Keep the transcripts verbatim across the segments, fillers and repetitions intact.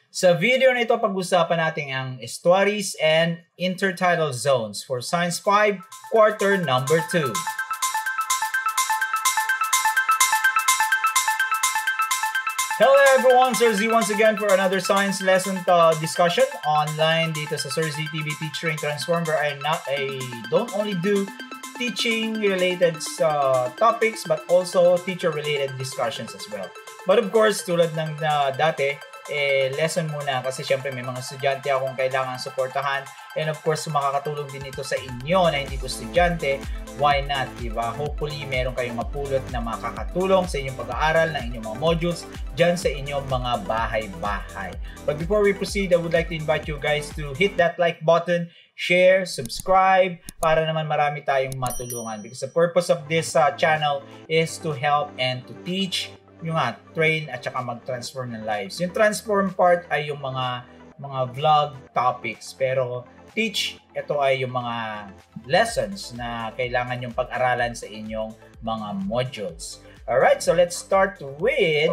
Sa video na ito, pag-usapan natin ang estuaries and intertidal zones for Science five, quarter number two. Hello everyone, Sir Z once again for another science lesson uh, discussion online dito sa Sir Z T V Teacher and Transform, where I, not, I don't only do teaching related uh, topics but also teacher related discussions as well. But of course, tulad ng uh, dati, eh, lesson muna kasi syempre may mga estudyante akong kailangan suportahan, and of course makakatulong din ito sa inyo na hindi po estudyante. Why not, diba? Hopefully meron kayong mapulot na makakatulong sa inyong pag-aaral ng inyong mga modules dyan sa inyong mga bahay-bahay. But before we proceed, I would like to invite you guys to hit that like button, share, subscribe, para naman marami tayong matulungan, because the purpose of this uh, channel is to help and to teach, yung nga, train at saka mag-transform ng lives. Yung transform part ay yung mga mga vlog topics, pero teach, ito ay yung mga lessons na kailangan yung pag-aralan sa inyong mga modules. Alright, so let's start with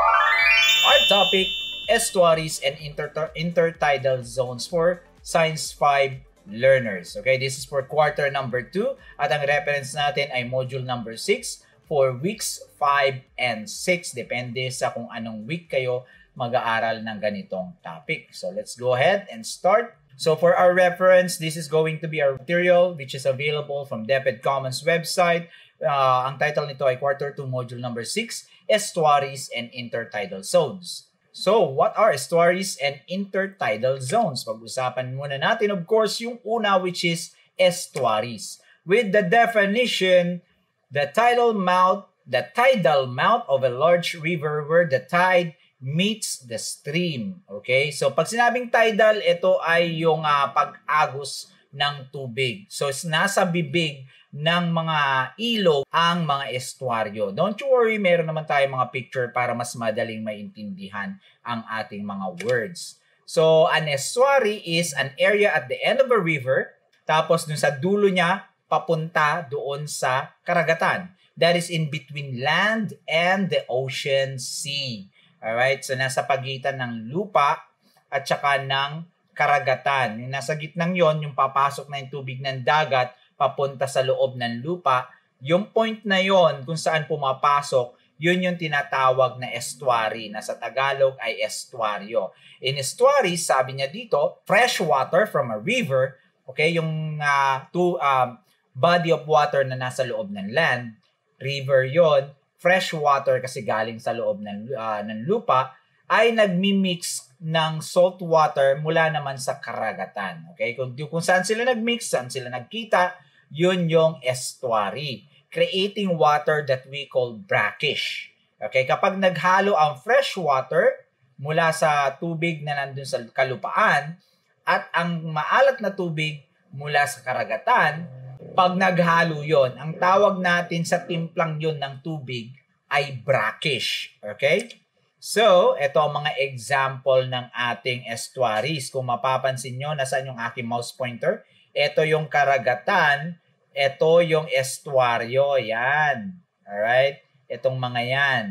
our topic, estuaries and inter intertidal zones for Science five learners. Okay, this is for quarter number two at ang reference natin ay module number six for weeks five and six. Depende sa kung anong week kayo mag-aaral ng ganitong topic. So let's go ahead and start. So for our reference, this is going to be our material which is available from DepEd Commons website. Uh, ang title nito ay quarter two module number six, estuaries and intertidal zones. So what are estuaries and intertidal zones? Pag-usapan muna natin of course yung una, which is estuaries. With the definition, the tidal mouth, the tidal mouth of a large river where the tide meets the stream. Okay? So pag sinabing tidal, ito ay yung uh, pag-agos ng tubig. So nasa bibig ng mga ilog ang mga estuaryo. Don't you worry, meron naman tayong mga picture para mas madaling maintindihan ang ating mga words. So an estuary is an area at the end of a river, tapos dun sa dulo niya papunta doon sa karagatan. That is in between land and the ocean sea. Alright? So nasa pagitan ng lupa at saka ng karagatan. Yung nasa gitnang yon, yung papasok na yung tubig ng dagat papunta sa loob ng lupa, yung point na yon kung saan pumapasok, yun yung tinatawag na estuary, na sa Tagalog ay estuaryo. In estuary, sabi niya dito, fresh water from a river, okay, yung uh, to, um, body of water na nasa loob ng land, river yon, fresh water kasi galing sa loob ng, uh, ng lupa, ay nagmi-mix ng salt water mula naman sa karagatan. Okay? Kung, kung saan sila nag-mix, saan sila nagkita, yun yung estuary, creating water that we call brackish. Okay? Kapag naghalo ang fresh water mula sa tubig na nandun sa kalupaan at ang maalat na tubig mula sa karagatan, pag naghalo yon, ang tawag natin sa timplang yon ng tubig ay brackish. Okay? So, ito ang mga example ng ating estuaries. Kung mapapansin nyo, nasaan yung aking mouse pointer? Ito yung karagatan. Ito yung estuaryo. Yan. Alright? Itong mga yan.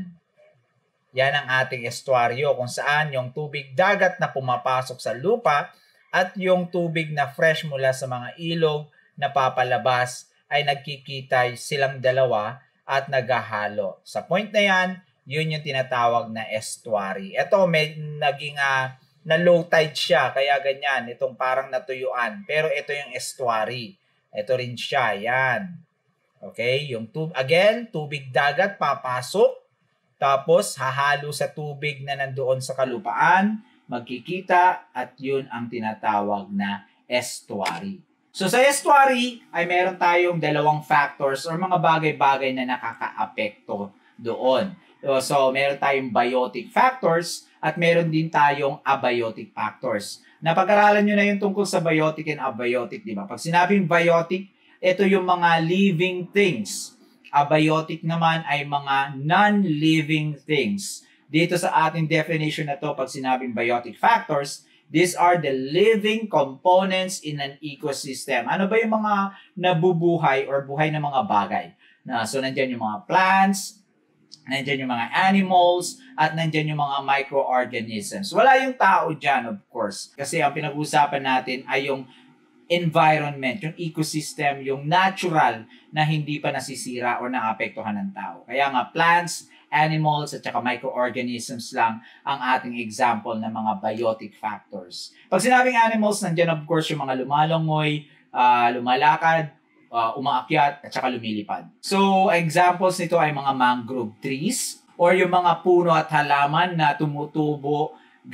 Yan ang ating estuaryo, kung saan yung tubig dagat na pumapasok sa lupa at yung tubig na fresh mula sa mga ilog na papalabas ay nagkikita silang dalawa at naghahalo. Sa point na yan, yun yung tinatawag na estuary. Ito, may naging uh, na low tide siya, kaya ganyan. Itong parang natuyuan. Pero ito yung estuary. Ito rin siya, yan. Okay, yung tub again, tubig dagat papasok, tapos hahalo sa tubig na nandoon sa kalupaan, magkikita, at yun ang tinatawag na estuary. So sa estuary ay meron tayong dalawang factors or mga bagay-bagay na nakaka-apekto doon. So meron tayong biotic factors at meron din tayong abiotic factors. Napag-aralan nyo na yung tungkol sa biotic and abiotic, di ba? Pag sinabing biotic, ito yung mga living things. Abiotic naman ay mga non-living things. Dito sa ating definition na to, pag sinabing biotic factors, these are the living components in an ecosystem. Ano ba yung mga nabubuhay or buhay na mga bagay? Na, so, nandiyan yung mga plants, nandyan yung mga animals, at nandyan yung mga microorganisms. Wala yung tao dyan, of course. Kasi ang pinag-uusapan natin ay yung environment, yung ecosystem, yung natural na hindi pa nasisira o naapektuhan ng tao. Kaya nga, plants, animals, at saka microorganisms lang ang ating example ng mga biotic factors. Pag sinabing animals, nandyan of course yung mga lumalangoy, uh, lumalakad, uh, umaakyat, at saka lumilipad. So, examples nito ay mga mangrove trees or yung mga puno at halaman na tumutubo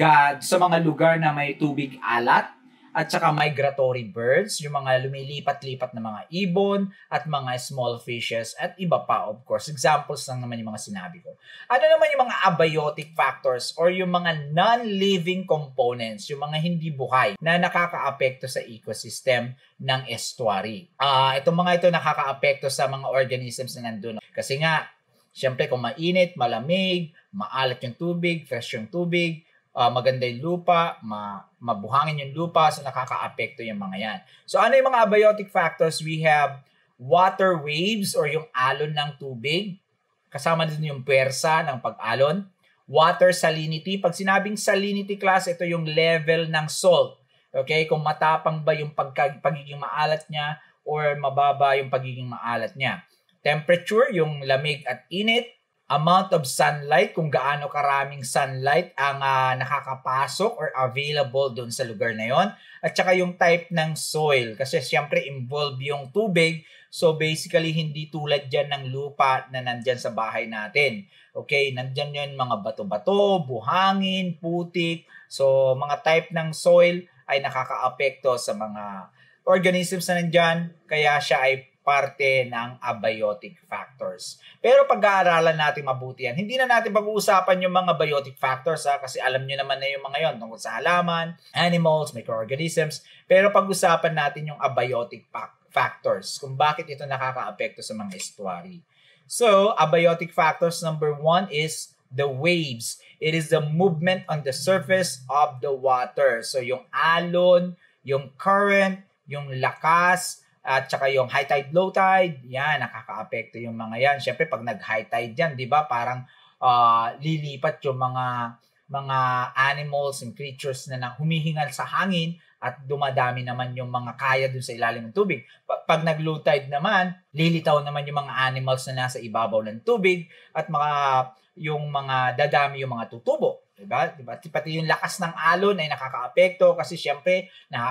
sa mga lugar na may tubig alat, at saka migratory birds, yung mga lumilipat-lipat na mga ibon at mga small fishes at iba pa, of course. Examples lang naman yung mga sinabi ko. Ano naman yung mga abiotic factors or yung mga non-living components, yung mga hindi buhay na nakakaapekto sa ecosystem ng estuary. Uh, itong mga ito nakakaapekto sa mga organisms na nandun. Kasi nga, syempre kung mainit, malamig, maalat yung tubig, fresh yung tubig, Uh, maganda yung lupa, ma mabuhangin yung lupa, so nakaka-apekto yung mga yan. So ano yung mga abiotic factors? We have water waves or yung alon ng tubig. Kasama din yung puwersa ng pag-alon. Water salinity. Pag sinabing salinity class, ito yung level ng salt. Okay? Kung matapang ba yung pagka pagiging maalat niya or mababa yung pagiging maalat niya. Temperature, yung lamig at init. Amount of sunlight, kung gaano karaming sunlight ang uh, nakakapasok or available doon sa lugar na yon. At saka yung type ng soil, kasi siyempre involved yung tubig. So basically, hindi tulad dyan ng lupa na nandyan sa bahay natin. Okay, nandyan yun mga bato-bato, buhangin, putik. So mga type ng soil ay nakakaapekto sa mga organisms na nandyan. Kaya siya ay parte ng abiotic factors. Pero pag-aaralan natin mabuti yan, hindi na natin pag-uusapan yung mga biotic factors ha, kasi alam nyo naman na yung mga yon tungkol sa halaman, animals, microorganisms. Pero pag-usapan natin yung abiotic factors, kung bakit ito nakakaapekto sa mga estuary. So, abiotic factors number one is the waves. It is the movement on the surface of the water. So, yung alon, yung current, yung lakas, at saka yung high tide, low tide, yan, nakaka-apekto yung mga yan. Siyempre, pag nag-high tide yan, di ba, parang uh, lilipat yung mga mga animals and creatures na, na humihingal sa hangin at dumadami naman yung mga kaya dun sa ilalim ng tubig. Pag nag-low tide naman, lilitaw naman yung mga animals na nasa ibabaw ng tubig at mga, yung mga dadami yung mga tutubo. Diba? Diba? Pati yung lakas ng alon ay nakaka-apekto kasi siyempre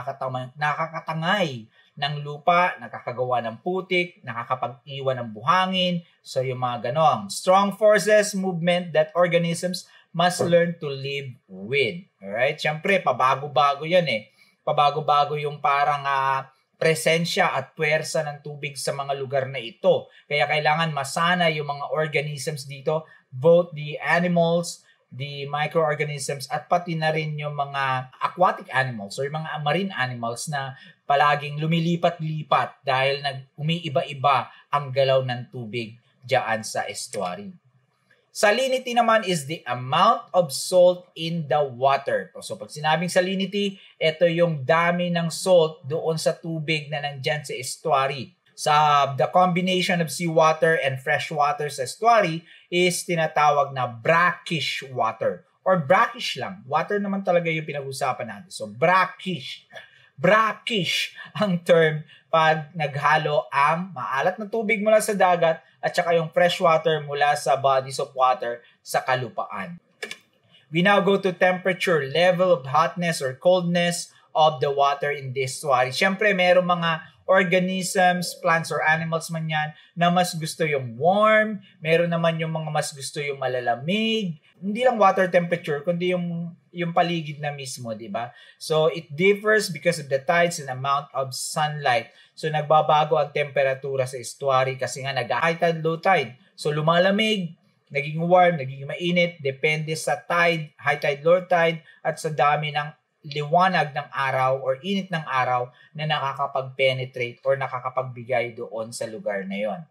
nakakatangay ng lupa, nakakagawa ng putik, nakakapag-iwan ng buhangin. So yung mga ganon. Strong forces, movement that organisms must learn to live with. Alright? Siyempre, pabago-bago yan eh. Pabago-bago yung parang uh, presensya at puwersa ng tubig sa mga lugar na ito. Kaya kailangan masana yung mga organisms dito, both the animals, the microorganisms, at pati na rin yung mga aquatic animals or yung mga marine animals na palaging lumilipat-lipat dahil nag-umiiba-iba ang galaw ng tubig diyan sa estuary. Salinity naman is the amount of salt in the water. So pag sinabing salinity, ito yung dami ng salt doon sa tubig na nandyan sa estuary. Sa the combination of seawater and fresh water sa estuary is tinatawag na brackish water or brackish lang. Water naman talaga yung pinag-usapan natin. So brackish. Brackish ang term pag naghalo ang maalat na tubig mula sa dagat at saka yung fresh water mula sa bodies of water sa kalupaan. We now go to temperature, level of hotness or coldness of the water in the estuary. Siyempre, merong mga organisms, plants or animals man yan na mas gusto yung warm, meron naman yung mga mas gusto yung malalamig. Hindi lang water temperature, kundi yung yung paligid na mismo, di ba? So, it differs because of the tides and amount of sunlight. So, nagbabago ang temperatura sa estuary kasi nga nag-high tide, low tide. So, lumalamig, naging warm, naging mainit, depende sa tide, high tide, low tide, at sa dami ng liwanag ng araw or init ng araw na nakakapag-penetrate or nakakapagbigay doon sa lugar na yon.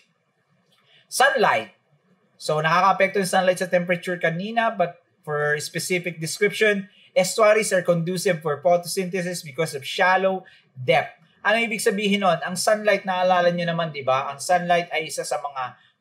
Sunlight. So, nakaka-apekto yung sunlight sa temperature kanina, but for specific description, estuaries are conducive for photosynthesis because of shallow depth. Ano ibig sabihin nun? Ang sunlight, naalala nyo naman, di ba? Ang sunlight ay isa sa mga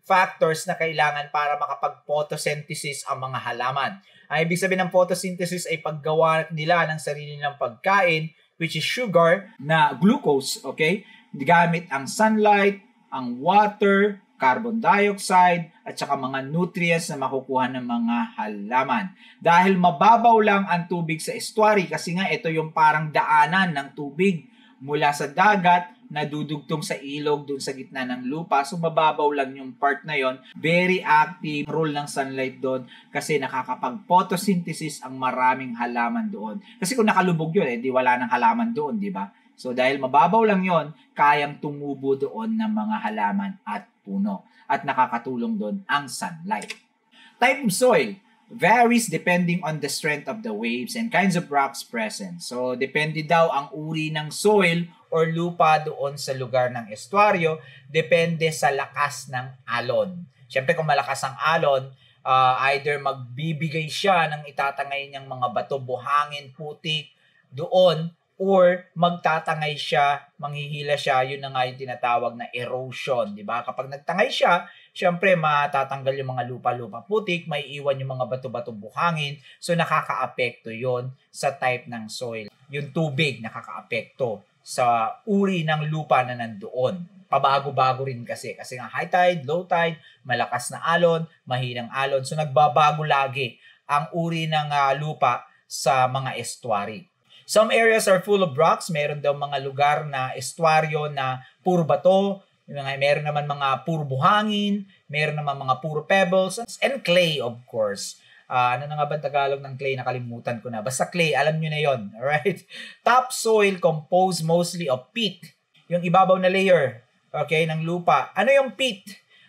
factors na kailangan para makapag-photosynthesis ang mga halaman. Ang ibig sabihin ng photosynthesis ay paggawa nila ng sarili nilang pagkain, which is sugar na glucose, okay? Gamit ang sunlight, ang water, carbon dioxide, at saka mga nutrients na makukuha ng mga halaman. Dahil mababaw lang ang tubig sa estuary, kasi nga ito yung parang daanan ng tubig mula sa dagat na dudugtong sa ilog dun sa gitna ng lupa. So mababaw lang yung part na yon. Very active role ng sunlight doon kasi nakakapag-photosynthesis ang maraming halaman doon. Kasi kung nakalubog yun, eh, di wala ng halaman doon, di ba? So dahil mababaw lang yon, kayang tumubo doon ng mga halaman at puno. At nakakatulong doon ang sunlight. Type of soil varies depending on the strength of the waves and kinds of rocks present. So depende daw ang uri ng soil or lupa doon sa lugar ng estuaryo, depende sa lakas ng alon. Siyempre kung malakas ang alon, uh, either magbibigay siya ng itatangay niyang mga bato, buhangin, putik doon, or magtatangay siya, manghihila siya, yun na nga yung tinatawag na erosion, di ba? Kapag nagtangay siya, siyempre matatanggal yung mga lupa-lupa putik, may iwan yung mga bato-bato buhangin, so nakaka-apekto yon sa type ng soil. Yung tubig nakaka-apekto sa uri ng lupa na nandoon. Pabago-bago rin kasi. Kasi nga high tide, low tide, malakas na alon, mahinang alon. So nagbabago lagi ang uri ng uh, lupa sa mga estuary. Some areas are full of rocks. Meron daw mga lugar na estuaryo na puro bato. Meron naman mga puro buhangin. Meron naman mga puro pebbles. And clay, of course. Uh, ano na nga ba Tagalog ng clay? Nakalimutan ko na. Basta clay, alam nyo na yon. Alright? Topsoil composed mostly of peat. Yung ibabaw na layer, okay, ng lupa. Ano yung peat?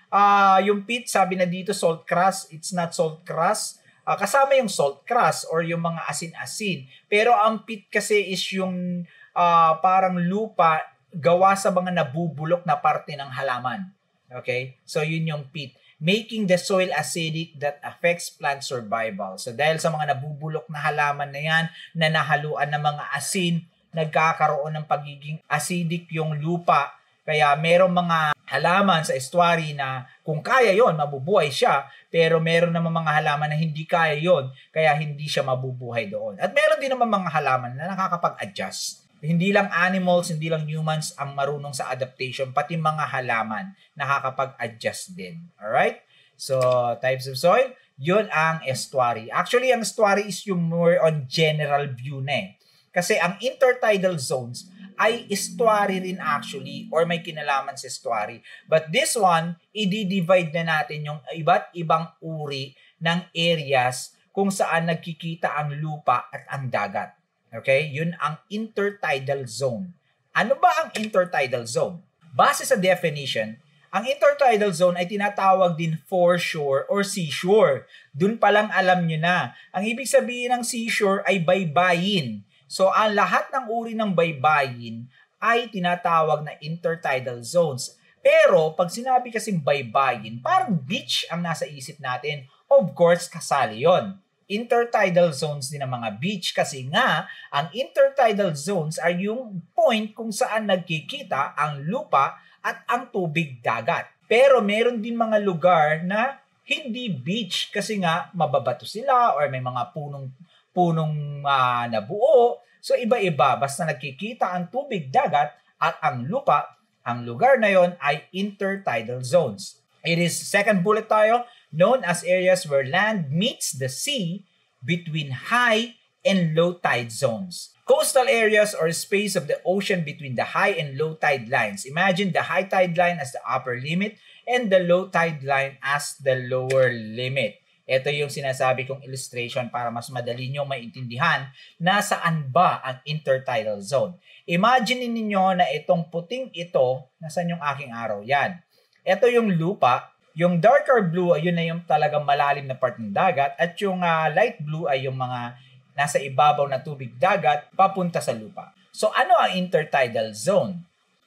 Uh, yung peat, sabi na dito, salt crust. It's not salt crust. Uh, kasama yung salt crust or yung mga asin-asin. Pero ang peat kasi is yung uh, parang lupa gawa sa mga nabubulok na parte ng halaman. Okay? So, yun yung peat. Making the soil acidic that affects plant survival. So dahil sa mga nabubulok na halaman na yan, na nahaluan ng mga asin, nagkakaroon ng pagiging acidic yung lupa. Kaya merong mga halaman sa estuary na kung kaya yon mabubuhay siya, pero meron naman mga halaman na hindi kaya yon, kaya hindi siya mabubuhay doon. At meron din naman mga halaman na nakakapag-adjust. Hindi lang animals, hindi lang humans ang marunong sa adaptation, pati mga halaman nakakapag-adjust din. Alright? So, types of soil, yun ang estuary. Actually, ang estuary is yung more on general view na eh. Kasi ang intertidal zones ay estuary rin actually or may kinalaman sa estuary. But this one, i-divide na natin yung iba't ibang uri ng areas kung saan nagkikita ang lupa at ang dagat. Okay? Yun ang intertidal zone. Ano ba ang intertidal zone? Base sa definition, ang intertidal zone ay tinatawag din foreshore or seashore. Dun pa lang alam nyo na. Ang ibig sabihin ng seashore ay baybayin. So, ang lahat ng uri ng baybayin ay tinatawag na intertidal zones. Pero, pag sinabi kasing baybayin, parang beach ang nasa isip natin. Of course, kasali yon. Intertidal zones din ng mga beach kasi nga, ang intertidal zones ay yung point kung saan nagkikita ang lupa at ang tubig dagat. Pero meron din mga lugar na hindi beach kasi nga mababato sila or may mga punong punong uh, nabuo. So iba-iba, basta nagkikita ang tubig dagat at ang lupa, ang lugar na yon ay intertidal zones. It is second bullet tayo, known as areas where land meets the sea between high and low tide zones. Coastal areas or space of the ocean between the high and low tide lines. Imagine the high tide line as the upper limit and the low tide line as the lower limit. Ito yung sinasabi kong illustration para mas madali nyo maintindihan na saan ba ang intertidal zone. Imagine ninyo na itong puting ito, nasan yung aking arrow? Yan. Ito yung lupa. Yung darker blue ay yun na yung talagang malalim na part ng dagat at yung uh, light blue ay yung mga nasa ibabaw na tubig dagat papunta sa lupa. So ano ang intertidal zone?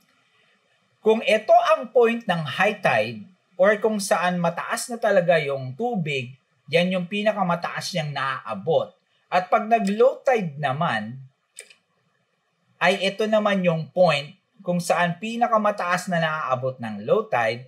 Kung ito ang point ng high tide or kung saan mataas na talaga yung tubig, yan yung pinakamataas niyang naaabot. At pag nag-low tide naman, ay ito naman yung point kung saan pinakamataas na naaabot ng low tide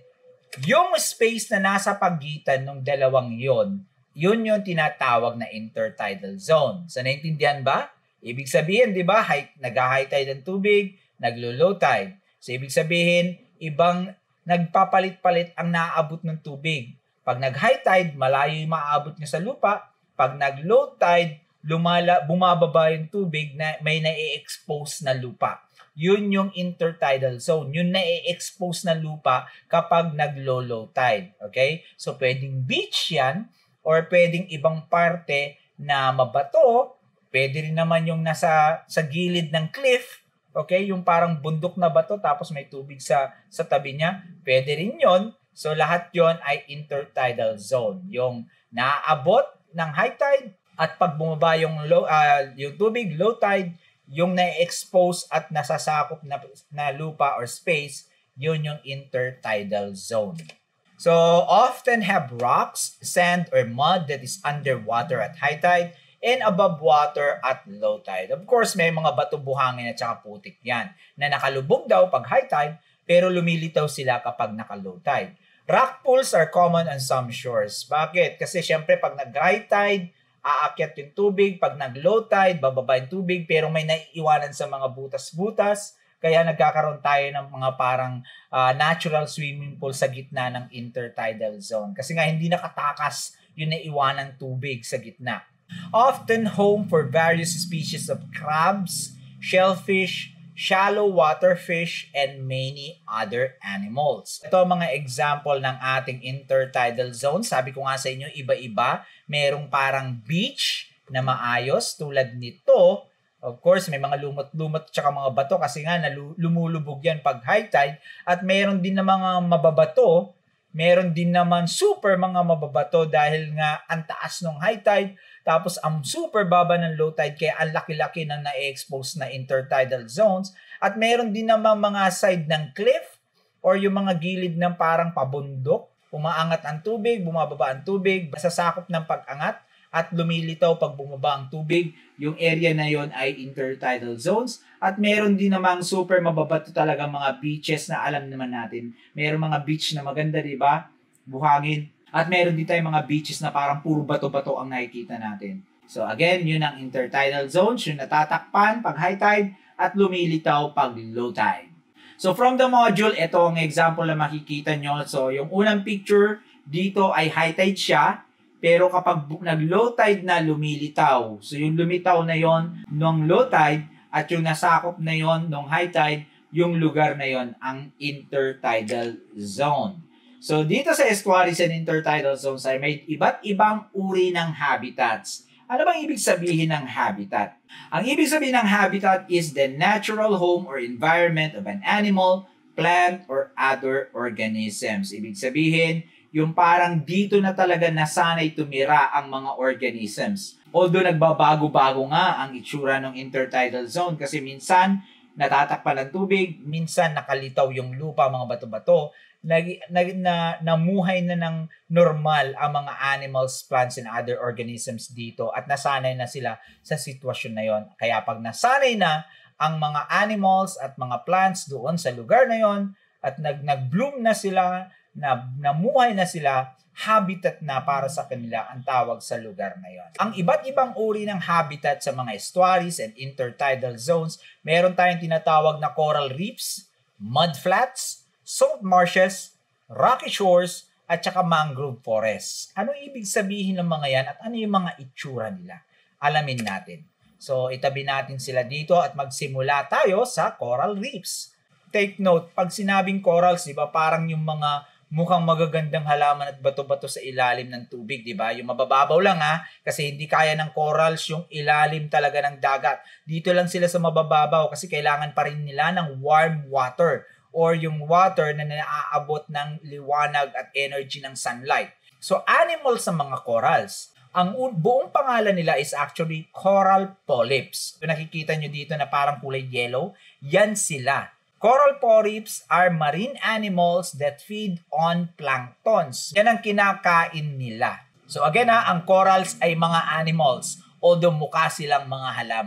Yung space na nasa pagitan ng dalawang yon, yun yung tinatawag na intertidal zone. So, naintindihan ba? Ibig sabihin, di ba, high, nag-high tide ang tubig, naglo-low tide. So, ibig sabihin, ibang nagpapalit-palit ang naaabot ng tubig. Pag nag-high tide, malayo yung maaabot niya sa lupa. Pag nag-low tide, lumala, bumababa yung tubig na may na-expose na lupa. Yun yung intertidal zone. Yun na-expose na lupa kapag nag-low-low tide. Okay? So, pwedeng beach yan or pwedeng ibang parte na mabato. Pwede rin naman yung nasa sa gilid ng cliff. Okay? Yung parang bundok na bato tapos may tubig sa, sa tabi niya. Pwede rin yon. So, lahat yon ay intertidal zone. Yung naaabot ng high tide at pag bumaba yung, low, uh, yung tubig, low tide, yung na-expose at nasasakop na, na lupa or space, yun yung intertidal zone. So, often have rocks, sand, or mud that is underwater at high tide and above water at low tide. Of course, may mga bato, buhangin at saka putik yan na nakalubog daw pag high tide pero lumilitaw sila kapag naka-low tide. Rock pools are common on some shores. Bakit? Kasi syempre pag nag-high tide, aakyat yung tubig. Pag nag-low tide, bababa yung tubig pero may naiiwanan sa mga butas-butas. Kaya nagkakaroon tayo ng mga parang uh, natural swimming pool sa gitna ng intertidal zone. Kasi nga hindi nakatakas yung naiiwanan tubig sa gitna. Often home for various species of crabs, shellfish, shallow water fish, and many other animals. Ito ang mga example ng ating intertidal zone. Sabi ko nga sa inyo, iba-iba. Merong parang beach na maayos tulad nito. Of course, may mga lumot-lumot tsaka mga bato kasi nga lumulubog yan pag high tide. At meron din na mga mababato. Meron din naman super mga mababato dahil nga ang taas ng high tide. Tapos ang super baba ng low tide kaya ang laki-laki na na-expose na intertidal zones. At meron din naman mga side ng cliff or yung mga gilid ng parang pabundok. Umaangat ang tubig, bumababa ang tubig, masasakop ng pag-angat at lumilitaw pag bumaba ang tubig. Yung area na yon ay intertidal zones. At meron din namang super mababato talaga mga beaches na alam naman natin. Meron mga beach na maganda, di ba? Buhangin. At meron din tayong mga beaches na parang puro bato-bato ang nakikita natin. So again, yun ang intertidal zones, yung natatakpan pag high tide at lumilitaw pag low tide. So from the module, ito ang example na makikita nyo. So yung unang picture, dito ay high tide siya. Pero kapag nag-low tide na, lumilitaw. So yung lumitaw na yon nung low tide at yung nasakop na yon nung high tide, yung lugar na yon ang intertidal zone. So, dito sa estuaries and intertidal zones ay may iba't ibang uri ng habitats. Ano bang ibig sabihin ng habitat? Ang ibig sabihin ng habitat is the natural home or environment of an animal, plant, or other organisms. Ibig sabihin, yung parang dito na talaga nasanay tumira ang mga organisms. Although nagbabago-bago nga ang itsura ng intertidal zone kasi minsan natatakpan ng tubig, minsan nakalitaw yung lupa, mga bato-bato, nag, nag, na, namuhay na ng normal ang mga animals, plants, and other organisms dito at nasanay na sila sa sitwasyon na yon. Kaya pag nasanay na ang mga animals at mga plants doon sa lugar na yon at nag, nag-bloom na sila, na, namuhay na sila, habitat na para sa kanila ang tawag sa lugar na yon. Ang iba't ibang uri ng habitat sa mga estuaries and intertidal zones, meron tayong tinatawag na coral reefs, mudflats, salt marshes, rocky shores, at saka mangrove forests. Ano ibig sabihin ng mga yan at ano yung mga itsura nila? Alamin natin. So, itabi natin sila dito at magsimula tayo sa coral reefs. Take note, pag sinabing corals, di ba, parang yung mga mukhang magagandang halaman at bato-bato sa ilalim ng tubig, di ba? Yung mabababaw lang ha, kasi hindi kaya ng corals yung ilalim talaga ng dagat. Dito lang sila sa mabababaw kasi kailangan pa rin nila ng warm water or yung water na naaabot ng liwanag at energy ng sunlight. So, animals sa mga corals. Ang buong pangalan nila is actually coral polyps. So, nakikita nyo dito na parang kulay yellow. Yan sila. Coral polyps are marine animals that feed on planktons. Yan ang kinakain nila. So again ha, ang corals ay mga animals, although mukha silang mga halaman.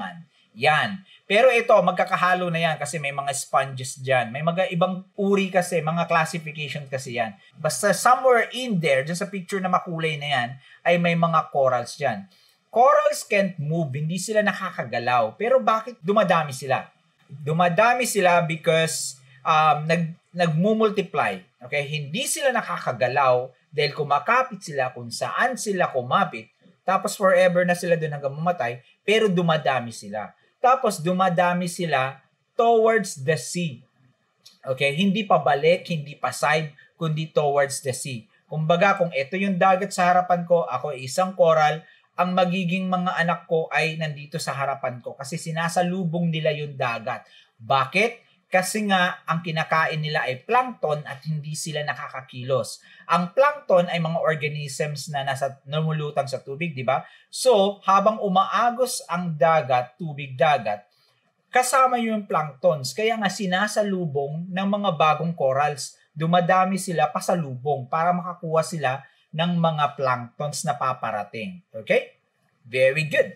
Yan. Pero ito, magkakahalo na yan kasi may mga sponges dyan. May mga ibang uri kasi, mga classification kasi yan. Basta somewhere in there, dyan sa picture na makulay na yan, ay may mga corals dyan. Corals can't move, hindi sila nakakagalaw. Pero bakit dumadami sila? Dumadami sila because um, nag, nagmumultiply. Okay? Hindi sila nakakagalaw dahil kumakapit sila kung saan sila kumapit. Tapos forever na sila doon hanggang mamatay, pero dumadami sila. Tapos dumadami sila towards the sea. Okay? Hindi pabalik, hindi pa side, kundi towards the sea. Kumbaga, kung ito yung dagat sa harapan ko, ako ay isang coral, ang magiging mga anak ko ay nandito sa harapan ko kasi sinasalubong nila yung dagat. Bakit? Kasi nga, ang kinakain nila ay plankton at hindi sila nakakakilos. Ang plankton ay mga organisms na nasa namulutang sa tubig, di ba? So, habang umaagos ang dagat, tubig-dagat, kasama yung planktons. Kaya nga sinasalubong ng mga bagong corals. Dumadami sila pasalubong para makakuha sila ng mga planktons na paparating. Okay? Very good.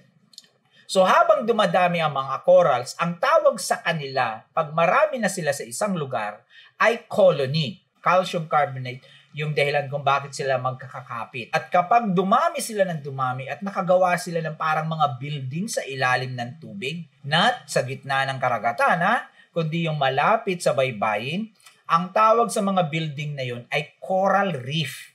So habang dumadami ang mga corals, ang tawag sa kanila, pag marami na sila sa isang lugar, ay colony. Calcium carbonate, yung dahilan kung bakit sila magkakakapit. At kapag dumami sila ng dumami at nakagawa sila ng parang mga building sa ilalim ng tubig, not sa gitna ng karagatan, ha? Kundi yung malapit sa baybayin, ang tawag sa mga building na yun ay coral reef.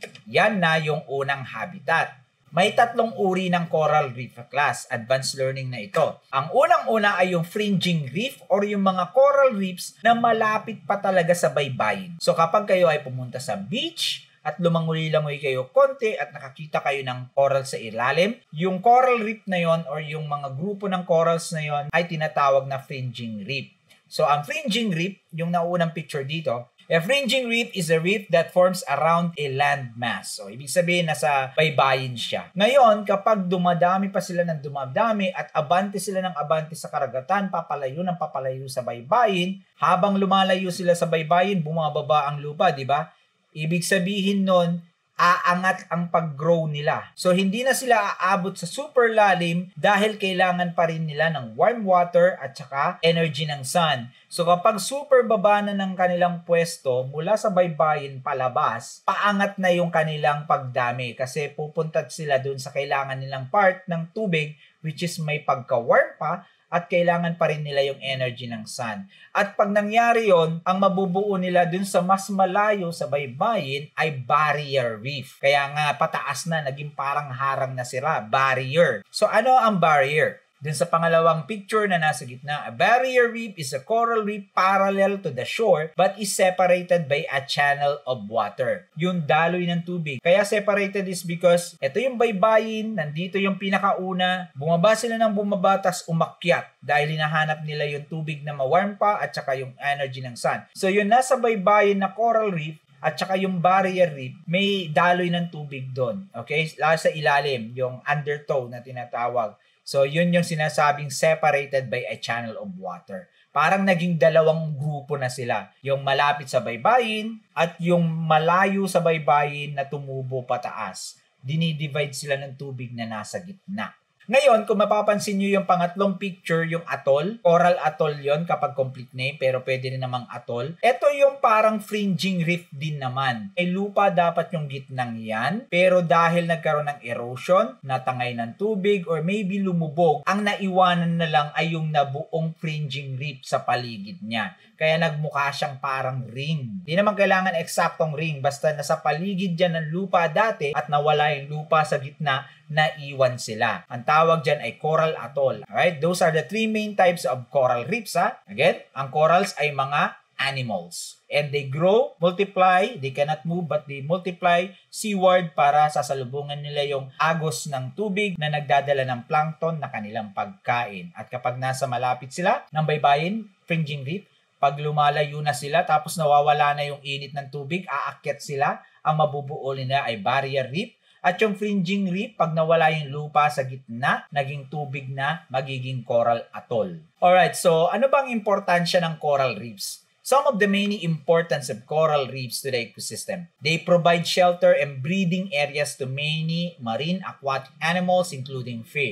Yan na yung unang habitat. May tatlong uri ng coral reef class, advanced learning na ito. Ang unang-una ay yung fringing reef or yung mga coral reefs na malapit pa talaga sa baybayin. So kapag kayo ay pumunta sa beach at lumangoy-langoy kayo konti at nakakita kayo ng coral sa ilalim, yung coral reef na yon or yung mga grupo ng corals na yon ay tinatawag na fringing reef. So ang fringing reef, yung naunang picture dito, a fringing reef is a reef that forms around a land mass. So, ibig sabihin, nasa baybayin siya. Ngayon, kapag dumadami pa sila ng dumadami at abante sila ng abante sa karagatan, papalayo ng papalayo sa baybayin, habang lumalayo sila sa baybayin, bumababa ang lupa, di ba? Ibig sabihin nun, aangat ang pag-grow nila. So, hindi na sila aabot sa super lalim dahil kailangan pa rin nila ng warm water at saka energy ng sun. So, kapag super baba na ng kanilang pwesto mula sa baybayin palabas, paangat na yung kanilang pagdami kasi pupunta sila dun sa kailangan nilang part ng tubig which is may pagka-warm pa at kailangan pa rin nila yung energy ng sun. At pag nangyari yon, ang mabubuo nila dun sa mas malayo sa baybayin ay barrier reef. Kaya nga pataas na, naging parang harang na sila, barrier. So ano ang barrier? Dun sa pangalawang picture na nasa gitna, a barrier reef is a coral reef parallel to the shore but is separated by a channel of water. Yung daloy ng tubig. Kaya separated is because ito yung baybayin, nandito yung pinakauna, bumaba sila ng bumaba tas umakyat dahil hinahanap nila yung tubig na ma-warm pa at saka yung energy ng sun. So yung nasa baybayin na coral reef at saka yung barrier reef, may daloy ng tubig doon. Okay? Lalo sa ilalim, yung undertow na tinatawag. So, yun yung sinasabing separated by a channel of water. Parang naging dalawang grupo na sila. Yung malapit sa baybayin at yung malayo sa baybayin na tumubo pataas. Dinidivide sila ng tubig na nasa gitna. Ngayon, kung mapapansin nyo yung pangatlong picture, yung atoll, coral atoll yon kapag complete name, pero pwede rin namang atoll. Ito yung parang fringing reef din naman. Ay lupa dapat yung gitnang yan, pero dahil nagkaroon ng erosion, natangay ng tubig, or maybe lumubog, ang naiwanan na lang ay yung nabuong fringing reef sa paligid niya. Kaya nagmukha siyang parang ring. Di naman kailangan eksaktong ring, basta nasa paligid dyan ng lupa dati at nawala yung lupa sa gitna, naiwan sila. Ang tawag dyan ay coral atoll. Alright? Those are the three main types of coral reefs. Ha? Again, ang corals ay mga animals. And they grow, multiply, they cannot move but they multiply seaward para sasalubungan nila yung agos ng tubig na nagdadala ng plankton na kanilang pagkain. At kapag nasa malapit sila ng baybayin, fringing reef, pag lumalayo na sila tapos nawawala na yung init ng tubig, aakyat sila, ang mabubuo nila ay barrier reef. At yung fringing reef, pag nawala yung lupa sa gitna, naging tubig na, magiging coral atoll. Alright, so ano bang importansya ng coral reefs? Some of the many importance of coral reefs to the ecosystem. They provide shelter and breeding areas to many marine aquatic animals including fish.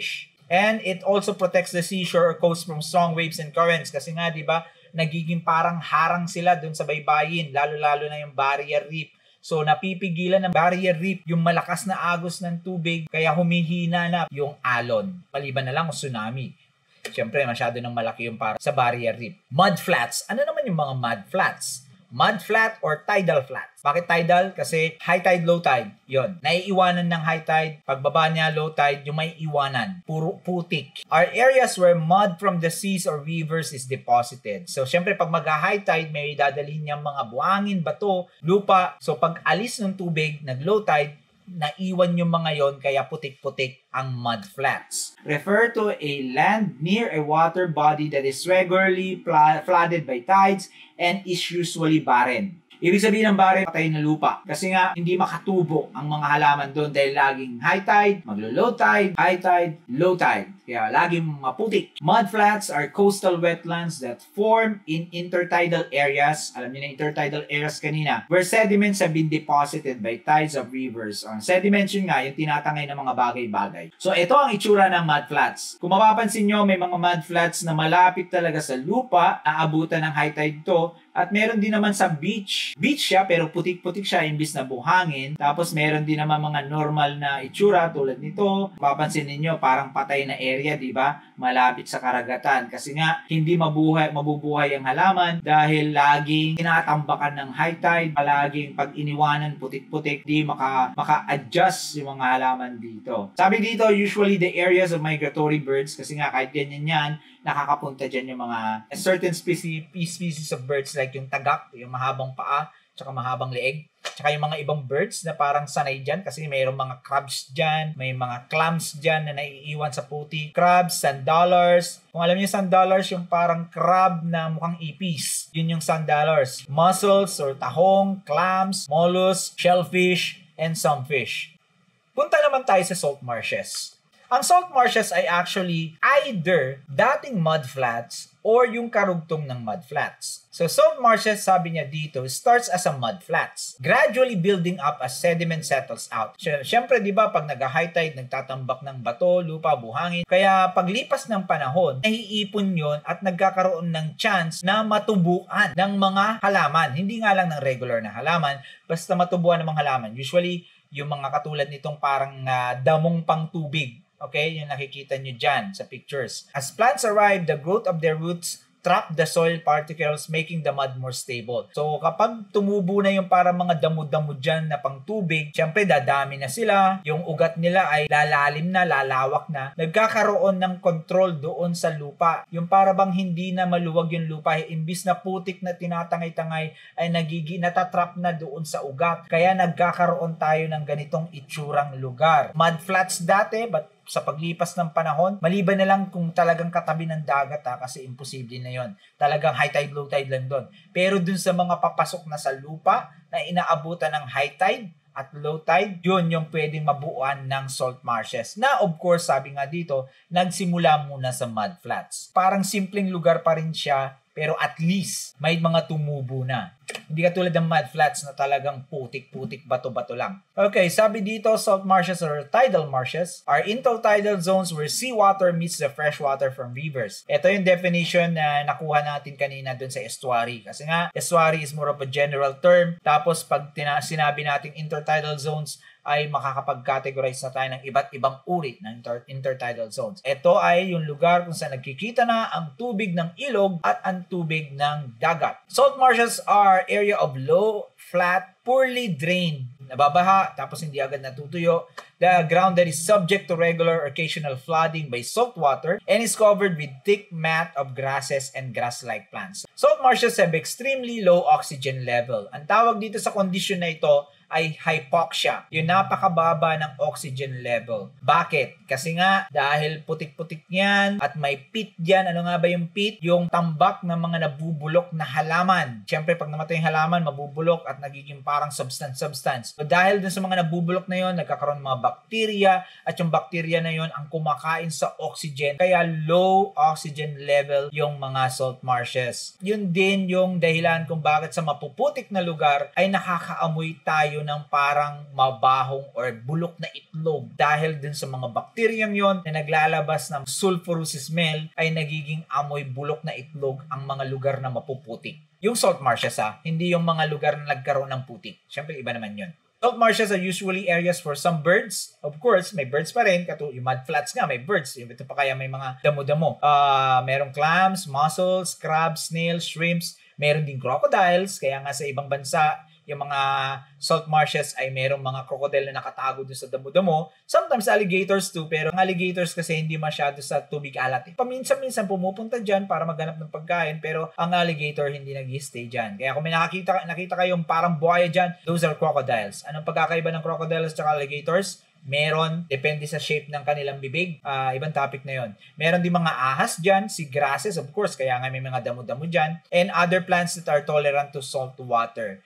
And it also protects the seashore or coast from strong waves and currents. Kasi nga, di ba, nagiging parang harang sila dun sa baybayin, lalo-lalo na yung barrier reef. So, napipigilan ng barrier reef yung malakas na agos ng tubig, kaya humihina na yung alon. Maliban na lang kung tsunami. Siyempre, masyado nang malaki yung para sa barrier reef. Mud flats. Ano naman yung mga mud flats? Mud flat or tidal flat. Bakit tidal? Kasi high tide, low tide. Yon. Naiiwanan ng high tide. Pagbaba niya, low tide, yung may iwanan. Puro putik. Are areas where mud from the seas or rivers is deposited. So, syempre, pag mag-high tide, may dadalhin niyang mga buhangin, bato, lupa. So, pag alis ng tubig, nag-low tide, naiwan yung mga yon, kaya putik-putik ang mud flats. Refer to a land near a water body that is regularly flooded by tides and is usually barren. Ibig sabihin ng barren, patay na lupa. Kasi nga, hindi makatubo ang mga halaman doon dahil laging high tide, maglo-low tide, high tide, low tide. Kaya laging maputik. Mud flats are coastal wetlands that form in intertidal areas. Alam niyo na intertidal areas kanina, where sediments have been deposited by tides of rivers. Ang sediments yun nga, yung tinatangay ng mga bagay-bagay. So, ito ang itsura ng mud flats. Kung mapapansin nyo, may mga mud flats na malapit talaga sa lupa, aabutan ng high tide to. At meron din naman sa beach. Beach siya, pero putik-putik siya imbis na buhangin. Tapos meron din naman mga normal na itsura tulad nito. Mapapansin ninyo, parang patay na area, di ba? Malapit sa karagatan. Kasi nga, hindi mabuhay, mabubuhay ang halaman dahil laging tinatambakan ng high tide. Palaging pag iniwanan putik-putik, di maka, maka-adjust yung mga halaman dito. Sabi dito, usually the areas of migratory birds, kasi nga kahit ganyan yan, nakakapunta dyan yung mga certain species, species of birds like yung tagak, yung mahabang paa, tsaka mahabang leeg. Tsaka yung mga ibang birds na parang sanay dyan kasi mayroong mga crabs dyan, may mga clams dyan na naiiwan sa puti. Crabs, sand dollars. Kung alam niyo sand dollars, yung parang crab na mukhang ipis. Yun yung sand dollars. Mussels or tahong, clams, mollusks, shellfish, and some fish. Punta naman tayo sa salt marshes. Ang salt marshes ay actually either dating mud flats or yung karugtong ng mud flats. So salt marshes, sabi niya dito, starts as a mud flats, gradually building up as sediment settles out. Siyempre, di ba, pag nag-high tide, nagtatambak ng bato, lupa, buhangin. Kaya paglipas ng panahon, naiipon yon at nagkakaroon ng chance na matubuan ng mga halaman. Hindi nga lang ng regular na halaman, basta matubuan ng mga halaman. Usually, yung mga katulad nitong parang uh, damong pang tubig. Okay, yung nakikita nyo dyan sa pictures. As plants arrive, the growth of their roots trap the soil particles, making the mud more stable. So, kapag tumubo na yung parang mga damo-damo dyan na pang tubig, syempre dadami na sila, yung ugat nila ay lalalim na, lalawak na, nagkakaroon ng control doon sa lupa. Yung para bang hindi na maluwag yung lupa, imbis na putik na tinatangay-tangay, ay nagigi, natatrap na doon sa ugat. Kaya nagkakaroon tayo ng ganitong itsurang lugar. Mud flats dati, but sa paglipas ng panahon, maliban na lang kung talagang katabi ng dagat ha, kasi imposible na yon. Talagang high tide, low tide lang doon. Pero dun sa mga papasok na sa lupa na inaabutan ng high tide at low tide, yun yung pwedeng mabuuan ng salt marshes. Na of course, sabi nga dito, nagsimula muna sa mud flats. Parang simpleng lugar pa rin siya, pero at least may mga tumubo na. Hindi katulad ng mud flats na talagang putik-putik, bato-bato lang. Okay, sabi dito, salt marshes or tidal marshes are intertidal zones where seawater meets the fresh water from rivers. Ito yung definition na nakuha natin kanina dun sa estuary. Kasi nga, estuary is more of a general term. Tapos pag sinabi natin intertidal zones, ay makakapag-categorize na tayo ng iba't ibang uri ng inter intertidal zones. Ito ay yung lugar kung saan nagkikita na ang tubig ng ilog at ang tubig ng dagat. Salt marshes are area of low, flat, poorly drained, nababaha, tapos hindi agad natutuyo. The ground that is subject to regular or occasional flooding by salt water and is covered with thick mat of grasses and grass-like plants. Salt marshes have extremely low oxygen level. Ang tawag dito sa condition na ito ay hypoxia, yung napakababa ng oxygen level. Bakit? Kasi nga, dahil putik-putik yan at may pit dyan. Ano nga ba yung pit? Yung tambak ng mga nabubulok na halaman. Siyempre, pag namatay yung halaman, mabubulok at nagiging parang substance-substance. So, dahil dun sa mga nabubulok na yon, nagkakaroon ng mga bakterya at yung bakterya na yon ang kumakain sa oxygen. Kaya low oxygen level yung mga salt marshes. Yun din yung dahilan kung bakit sa mapuputik na lugar ay nakakaamoy tayo tayo ng parang mabahong or bulok na itlog dahil dun sa mga bakteryang yon na naglalabas ng sulfurous smell ay nagiging amoy bulok na itlog ang mga lugar na mapuputik. Yung salt marshes ha, hindi yung mga lugar na nagkaroon ng putik. Siyempre iba naman yun. Salt marshes are usually areas for some birds. Of course, may birds pa rin. Kato, yung mud flats nga, may birds. Ito pa kaya may mga damo-damo. Uh, merong clams, mussels, crabs, snails, shrimps. Meron din crocodiles. Kaya nga sa ibang bansa, yung mga salt marshes ay merong mga crocodile na nakatago doon sa damo-damo. Sometimes alligators too, pero ang alligators kasi hindi masyado sa tubig alat. Paminsan-minsan pumupunta dyan para maghanap ng pagkain, pero ang alligator hindi nag-stay dyan. Kaya kung may nakakita, nakita kayong parang buhaya dyan, those are crocodiles. Anong pagkakaiba ng crocodiles at alligators? Meron, depende sa shape ng kanilang bibig. Uh, ibang topic na yon. Meron din mga ahas dyan, sea grasses, of course, kaya nga may mga damo-damo dyan, and other plants that are tolerant to salt water.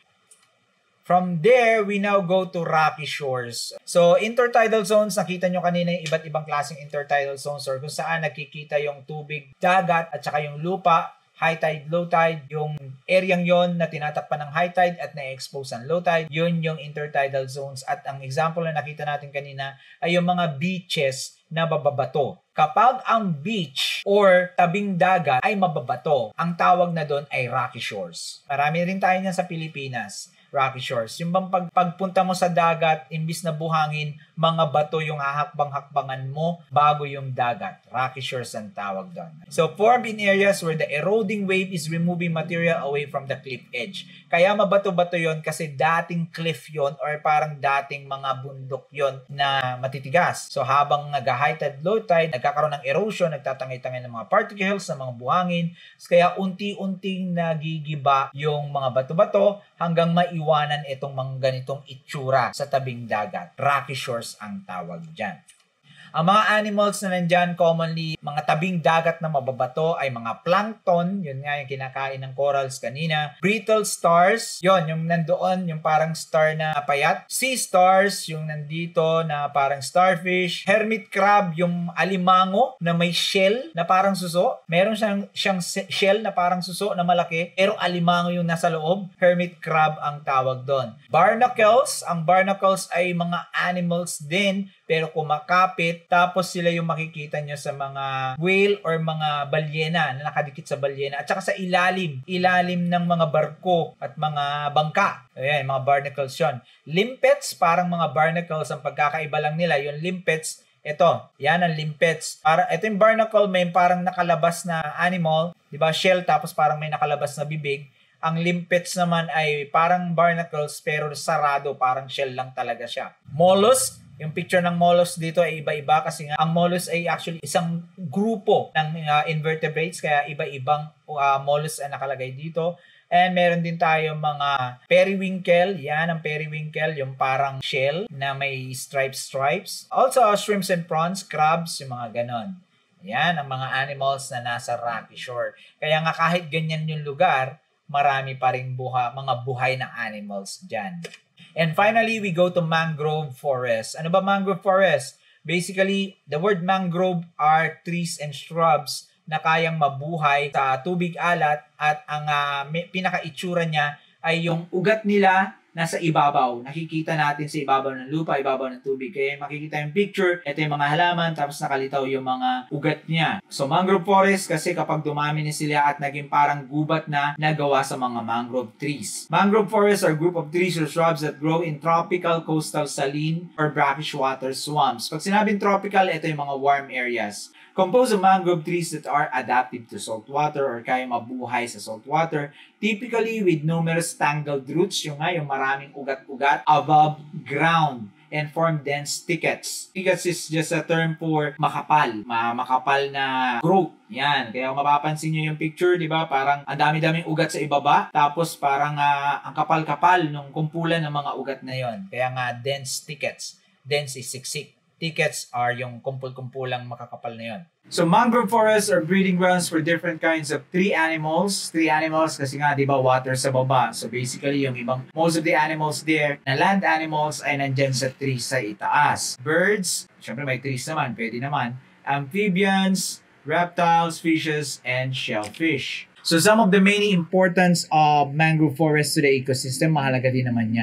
From there, we now go to rocky shores. So, intertidal zones, nakita nyo kanina yung iba't ibang klaseng intertidal zones or kung saan nakikita yung tubig, dagat, at saka yung lupa, high tide, low tide, yung areang yon na tinatakpan ng high tide at na-expose ang low tide, yun yung intertidal zones. At ang example na nakita natin kanina ay yung mga beaches na mababato. Kapag ang beach or tabing dagat ay mababato, ang tawag na doon ay rocky shores. Marami rin tayo niyan sa Pilipinas. Rocky shores. Yung bang pag, pagpunta mo sa dagat, imbis na buhangin, mga bato yung hahakbang-hakbangan mo bago yung dagat. Rocky shores ang tawag doon. So, formed in areas where the eroding wave is removing material away from the cliff edge. Kaya mabato-bato yon kasi dating cliff yon or parang dating mga bundok yon na matitigas. So, habang nag-high tide, low tide, nagkakaroon ng erosion, nagtatangay-tangay ng mga particles, ng mga buhangin. Kaya unti-unting nagigiba yung mga bato-bato hanggang maiwanan itong mga ganitong itsura sa tabing dagat. Rocky shores ang tawag dyan. Ang mga animals na nandyan, commonly, mga tabing dagat na mababato ay mga plankton, yun nga yung kinakain ng corals kanina. Brittle stars, yun, yung nandoon, yung parang star na payat. Sea stars, yung nandito na parang starfish. Hermit crab, yung alimango na may shell na parang suso. Meron siyang, siyang shell na parang suso na malaki, pero alimango yung nasa loob. Hermit crab ang tawag doon. Barnacles, ang barnacles ay mga animals din, pero kumakapit, tapos sila yung makikita nyo sa mga whale or mga balyena na nakadikit sa balyena at saka sa ilalim, ilalim ng mga barko at mga bangka. Ayan, mga barnacles yun. Limpets, parang mga barnacles, ang pagkakaiba lang nila, yung limpets, ito, yan ang limpets. Para, ito yung barnacle, may parang nakalabas na animal, di ba, shell, tapos parang may nakalabas na bibig. Ang limpets naman ay parang barnacles pero sarado, parang shell lang talaga siya. Mollusk, yung picture ng mollusk dito ay iba-iba kasi nga ang mollusk ay actually isang grupo ng uh, invertebrates kaya iba-ibang uh, mollusk ang nakalagay dito. And meron din tayo mga periwinkle. Yan ang periwinkle, yung parang shell na may stripes-stripes. Also, shrimps and prawns, crabs, yung mga ganon. Yan ang mga animals na nasa rocky shore. Kaya nga kahit ganyan yung lugar, marami pa rin buha, mga buhay na animals dyan. And finally, we go to mangrove forest. Ano ba mangrove forest? Basically, the word mangrove are trees and shrubs na kayang mabuhay sa tubig alat at ang uh, pinaka-itsura niya ay yung ugat nila nasa ibabaw. Nakikita natin sa ibabaw ng lupa, ibabaw ng tubig. Kaya makikita yung picture, ito yung mga halaman, tapos nakalitaw yung mga ugat niya. So mangrove forest kasi kapag dumami na sila at naging parang gubat na nagawa sa mga mangrove trees. Mangrove forests are a group of trees or shrubs that grow in tropical, coastal, saline, or brackish water swamps. Pag sinabing tropical, ito yung mga warm areas. Composed of mangrove trees that are adaptive to salt water or kaya mabuhay sa salt water, typically with numerous tangled roots, yung nga, yung maraming ugat-ugat above ground and form dense thickets. Thickets is just a term for makapal, ma makapal na growth. Yan, kaya kung mapapansin nyo yung picture, di ba, parang ang dami-daming ugat sa ibaba, tapos parang uh, ang kapal-kapal ng kumpulan ng mga ugat na yon. Kaya nga, dense thickets. Dense is siksik. Thickets are yung kumpul-kumpulang makakapal na yon. So mangrove forests are breeding grounds for different kinds of tree animals. Tree animals kasi nga, di ba, water sa baba. So basically, yung ibang, most of the animals there, na land animals ay nandyan sa trees sa itaas. Birds, syempre may trees naman, pwede naman. Amphibians, reptiles, fishes, and shellfish. So some of the main importance of mangrove forests to the ecosystem, mahalaga din naman yan.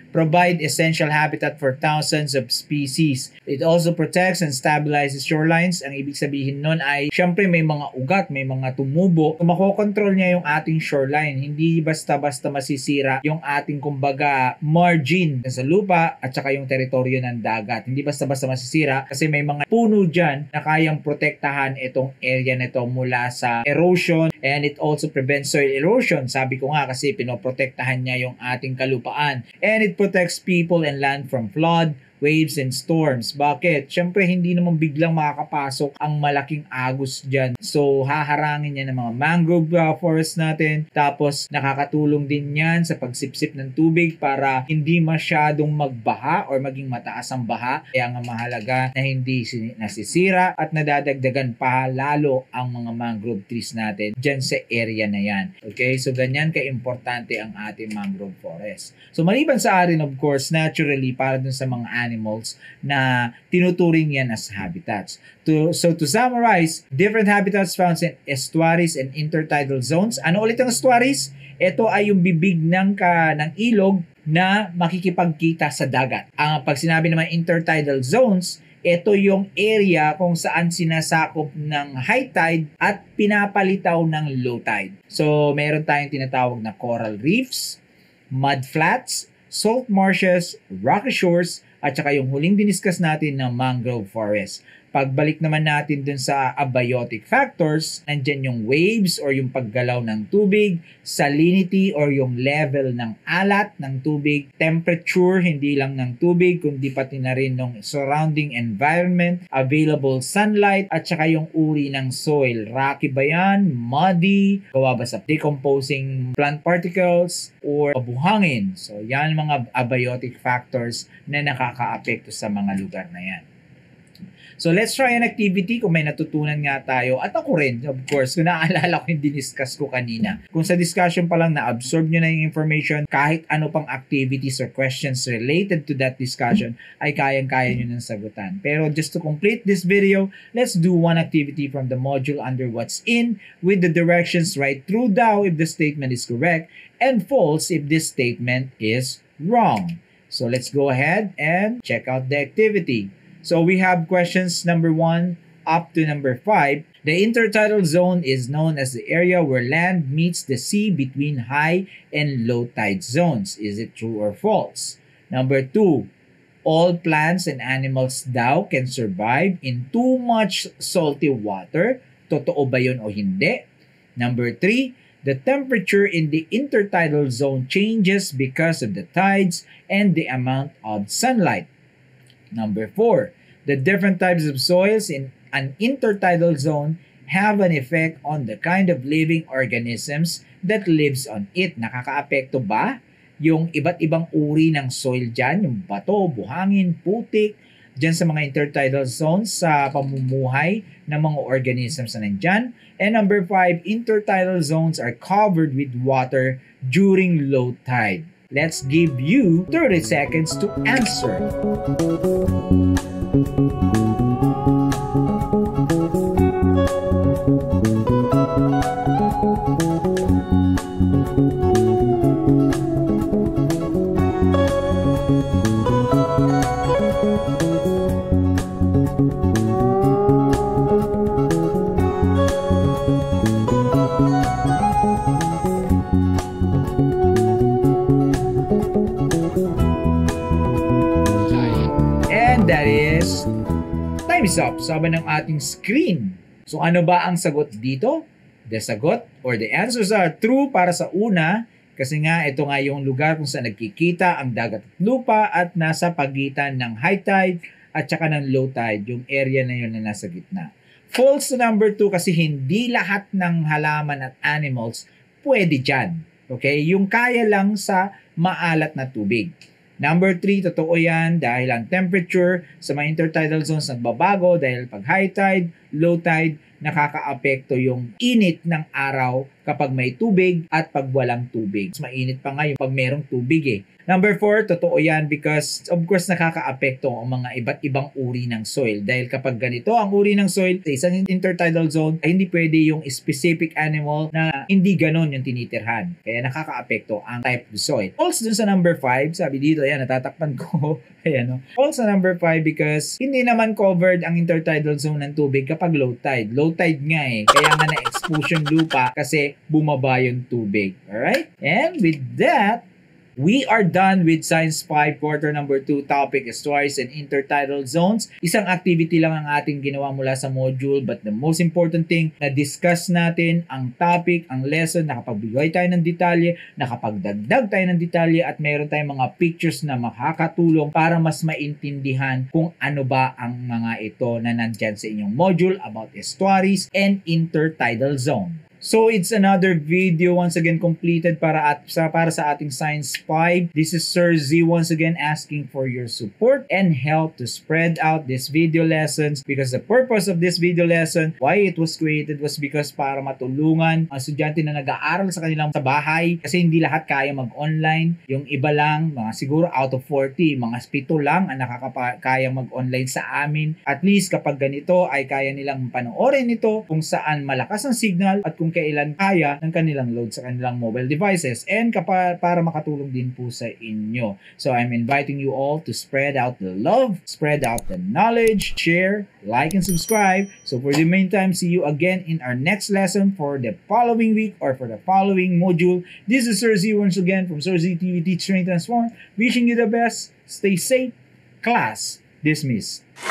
provide essential habitat for thousands of species. It also protects and stabilizes shorelines. Ang ibig sabihin nun ay, syempre may mga ugat, may mga tumubo. Makokontrol niya yung ating shoreline. Hindi basta-basta masisira yung ating, kumbaga, margin sa lupa at saka yung teritoryo ng dagat. Hindi basta-basta masisira kasi may mga puno dyan na kayang protektahan itong area nito mula sa erosion, and it also prevents soil erosion. Sabi ko nga kasi pinoprotektahan niya yung ating kalupaan. And it protects people and land from flood, waves, and storms. Bakit? Siyempre, hindi naman biglang makakapasok ang malaking agos dyan. So, haharangin niya ng mga mangrove uh, forest natin. Tapos, nakakatulong din yan sa pagsipsip ng tubig para hindi masyadong magbaha or maging mataas ang baha. Kaya nga mahalaga na hindi nasisira at nadadagdagan pa lalo ang mga mangrove trees natin dyan sa area na yan. Okay? So, ganyan ka-importante ang ating mangrove forest. So, maliban sa atin, of course, naturally, para dun sa mga animals na tinuturing yan as habitats. To, so to summarize, different habitats found in estuaries and intertidal zones. Ano ulit ang estuaries? Ito ay yung bibig ng, ka, ng ilog na makikipagkita sa dagat. Ang pag sinabi naman intertidal zones, ito yung area kung saan sinasakop ng high tide at pinapalitaw ng low tide. So meron tayong tinatawag na coral reefs, mud flats, salt marshes, rocky shores, at saka yung huling diniscuss natin na mangrove forest. Pagbalik naman natin dun sa abiotic factors, nandyan yung waves or yung paggalaw ng tubig, salinity or yung level ng alat ng tubig, temperature, hindi lang ng tubig, kundi pati na rin ng surrounding environment, available sunlight, at saka yung uri ng soil. Rocky ba yan? Muddy? Gawa ba sa decomposing plant particles? Or buhangin? So, yan mga abiotic factors na nakaka-apekto sa mga lugar na yan. So, let's try an activity kung may natutunan nga tayo. At ako rin, of course, kung naaalala ko yung diniscuss ko kanina. Kung sa discussion pa lang na-absorb nyo na yung information, kahit ano pang activities or questions related to that discussion, ay kayang-kaya nyo nang sagutan. Pero just to complete this video, let's do one activity from the module under what's in with the directions right through daw if the statement is correct and false if this statement is wrong. So, let's go ahead and check out the activity. So we have questions number one up to number five. The intertidal zone is known as the area where land meets the sea between high and low tide zones. Is it true or false? Number two, all plants and animals daw can survive in too much salty water. Totoo ba yun o hindi? Number three, the temperature in the intertidal zone changes because of the tides and the amount of sunlight. Number four, the different types of soils in an intertidal zone have an effect on the kind of living organisms that lives on it. Nakakaapekto ba yung iba't ibang uri ng soil dyan, yung bato, buhangin, putik, dyan sa mga intertidal zones sa pamumuhay ng mga organisms na nandyan? And number five, intertidal zones are covered with water during low tide. Let's give you thirty seconds to answer. That is, time is up. Sabi ng ating screen. So ano ba ang sagot dito? The sagot or the answers are true para sa una kasi nga ito nga yung lugar kung saan nagkikita ang dagat at lupa at nasa pagitan ng high tide at saka ng low tide, yung area na yun na nasa gitna. False to number two kasi hindi lahat ng halaman at animals pwede dyan. Okay? Yung kaya lang sa maalat na tubig. Number three, totoo yan dahil ang temperature sa mga intertidal zones nagbabago dahil pag high tide low tide, nakakaapekto yung init ng araw kapag may tubig at pag walang tubig. Mas mainit pa nga yung pag merong tubig eh. Number four, totoo yan because of course nakakaapekto ang mga iba't ibang uri ng soil. Dahil kapag ganito ang uri ng soil sa isang intertidal zone, ay hindi pwede yung specific animal na hindi ganon yung tinitirhan. Kaya nakakaapekto ang type of soil. Also dun sa number five, sabi dito, yan, natatakpan ko. Ayan, no? Also number five because hindi naman covered ang intertidal zone ng tubig kapag low tide. Low tide nga eh. Kaya nga na-expose yung lupa kasi bumaba yung tubig. Alright? And with that, we are done with Science five quarter number two topic, estuaries and intertidal zones. Isang activity lang ang ating ginawa mula sa module, but the most important thing na discuss natin ang topic, ang lesson, nakapagbigay tayo ng detalye, nakapagdagdag tayo ng detalye at mayroon tayong mga pictures na makakatulong para mas maintindihan kung ano ba ang mga ito na nandyan sa inyong module about estuaries and intertidal zone. So it's another video once again completed para at sa para sa ating Science five. This is Sir Z once again asking for your support and help to spread out these video lessons because the purpose of this video lesson, why it was created was because para matulungan ang estudyante na nag-aaral sa kanilang sa bahay kasi hindi lahat kaya mag-online. Yung iba lang, mga siguro out of forty, mga pito lang ang nakakaya mag-online sa amin. At least kapag ganito ay kaya nilang panoorin ito kung saan malakas ang signal at kung kailan kaya ng kanilang load sa kanilang mobile devices and kapa, para makatulong din po sa inyo. So I'm inviting you all to spread out the love, spread out the knowledge, share, like, and subscribe. So for the meantime, see you again in our next lesson for the following week or for the following module. This is Sir Z once again from Sir Z T V Teach Train Transform. Wishing you the best. Stay safe. Class dismissed.